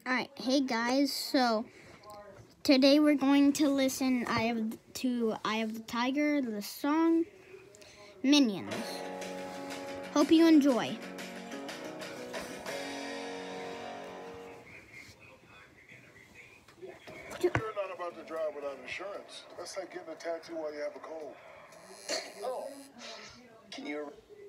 Alright, hey guys, so today we're going to listen to Eye of the Tiger, the song Minions. Hope you enjoy. You're not about to drive without insurance. That's like getting a tattoo while you have a cold. Oh, can you...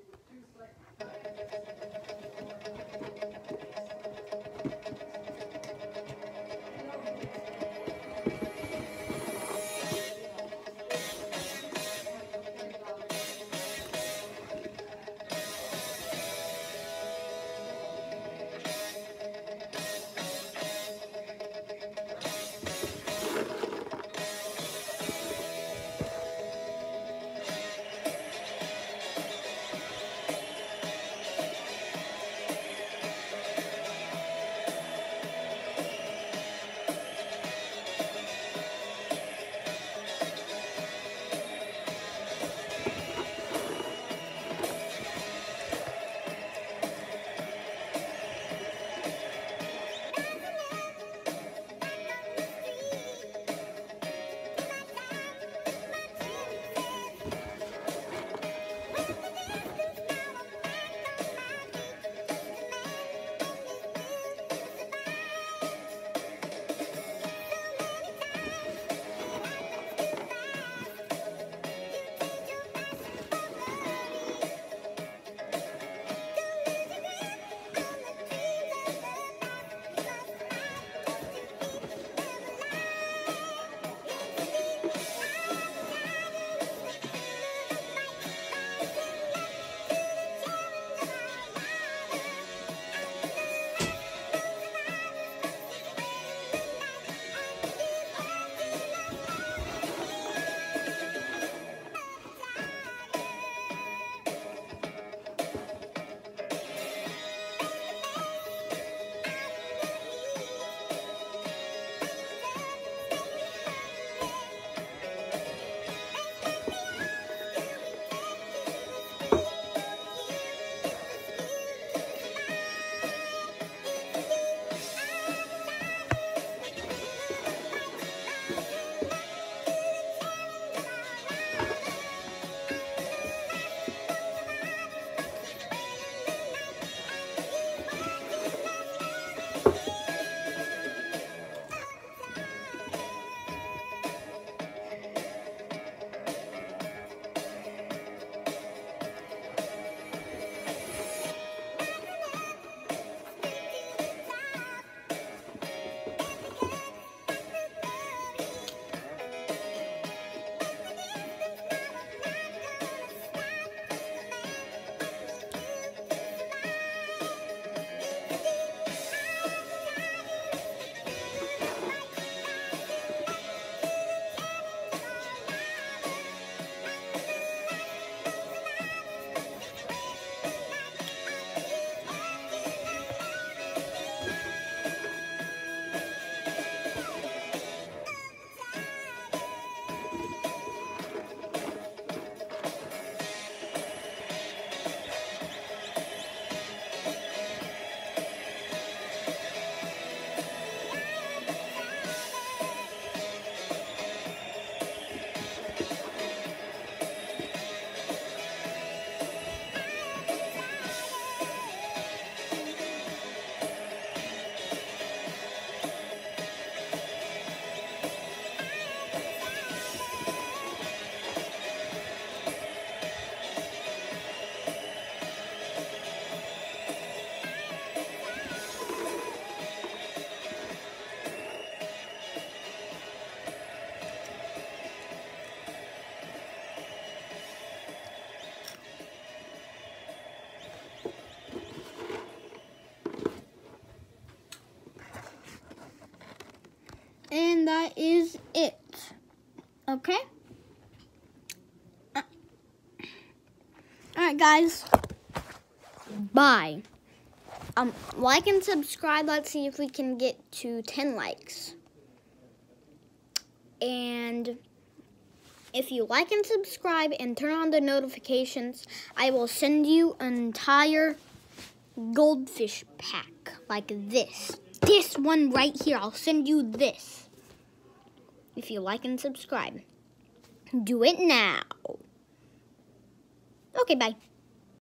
And that is it. Okay? Alright guys. Bye. Like and subscribe. Let's see if we can get to 10 likes. And if you like and subscribe and turn on the notifications, I will send you an entire goldfish pack like this. this one right here. I'll send you this. If you like and subscribe. Do it now. Okay, bye.